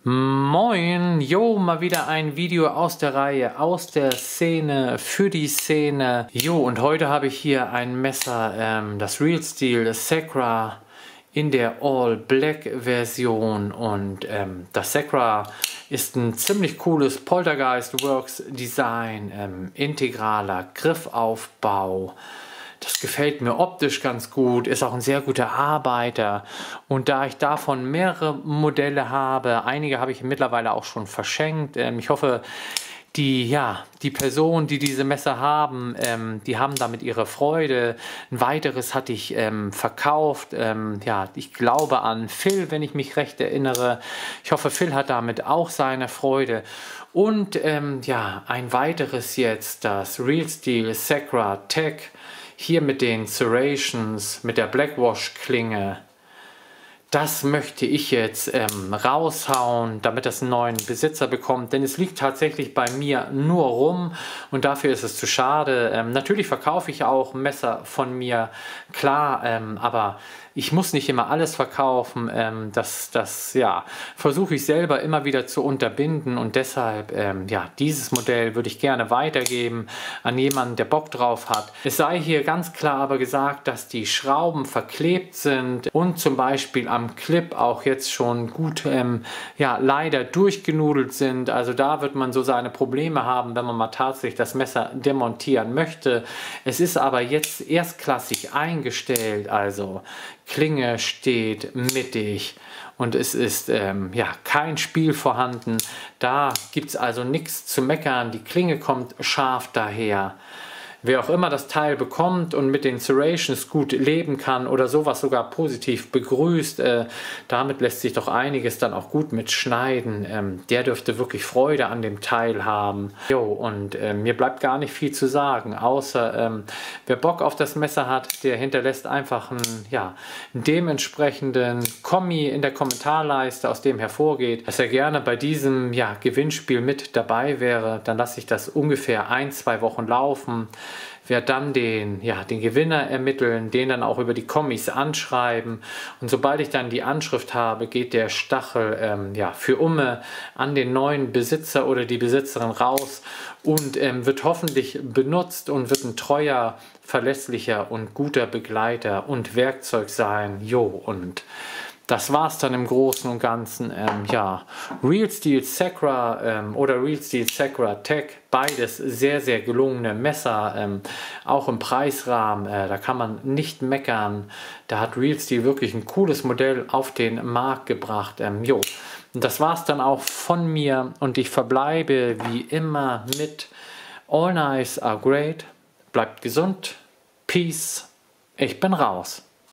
Moin, jo, mal wieder ein Video aus der Reihe, aus der Szene, für die Szene. Jo, und heute habe ich hier ein Messer, das Real Steel Sacra in der All Black Version. Und das Sacra ist ein ziemlich cooles Poltergeist Works Design, integraler Griffaufbau. Das gefällt mir optisch ganz gut, ist auch ein sehr guter Arbeiter. Und da ich davon mehrere Modelle habe, einige habe ich mittlerweile auch schon verschenkt. Ich hoffe, die Personen, die diese Messer haben, die haben damit ihre Freude. Ein weiteres hatte ich verkauft. Ich glaube an Phil, wenn ich mich recht erinnere. Ich hoffe, Phil hat damit auch seine Freude. Und ein weiteres jetzt, das Real Steel Sacra Tech. Hier mit den Serrations, mit der Blackwash Klinge, das möchte ich jetzt raushauen, damit das einen neuen Besitzer bekommt, denn es liegt tatsächlich bei mir nur rum und dafür ist es zu schade. Natürlich verkaufe ich auch Messer von mir, klar, aber ich muss nicht immer alles verkaufen, das versuche ich selber immer wieder zu unterbinden und deshalb, dieses Modell würde ich gerne weitergeben an jemanden, der Bock drauf hat. Es sei hier ganz klar aber gesagt, dass die Schrauben verklebt sind und zum Beispiel am Clip auch jetzt schon gut, leider durchgenudelt sind. Also da wird man so seine Probleme haben, wenn man mal tatsächlich das Messer demontieren möchte. Es ist aber jetzt erstklassig eingestellt, also Klinge steht mittig und es ist kein Spiel vorhanden. Da gibt es also nichts zu meckern. Die Klinge kommt scharf daher. Wer auch immer das Teil bekommt und mit den Serrations gut leben kann oder sowas sogar positiv begrüßt, damit lässt sich doch einiges dann auch gut mitschneiden. Der dürfte wirklich Freude an dem Teil haben. Jo, und mir bleibt gar nicht viel zu sagen, außer wer Bock auf das Messer hat, der hinterlässt einfach einen dementsprechenden Kommi in der Kommentarleiste, aus dem hervorgeht, dass er gerne bei diesem Gewinnspiel mit dabei wäre. Dann lasse ich das ungefähr 1-2 Wochen laufen. Werde dann den Gewinner ermitteln, den dann auch über die Kommis anschreiben und sobald ich dann die Anschrift habe, geht der Stachel für Umme an den neuen Besitzer oder die Besitzerin raus und wird hoffentlich benutzt und wird ein treuer, verlässlicher und guter Begleiter und Werkzeug sein. Jo, und das war es dann im Großen und Ganzen. Real Steel Sacra oder Real Steel Sacra Tech, beides sehr, sehr gelungene Messer, auch im Preisrahmen, da kann man nicht meckern. Da hat Real Steel wirklich ein cooles Modell auf den Markt gebracht. Und das war es dann auch von mir und ich verbleibe wie immer mit All Knives are great, bleibt gesund, Peace, ich bin raus.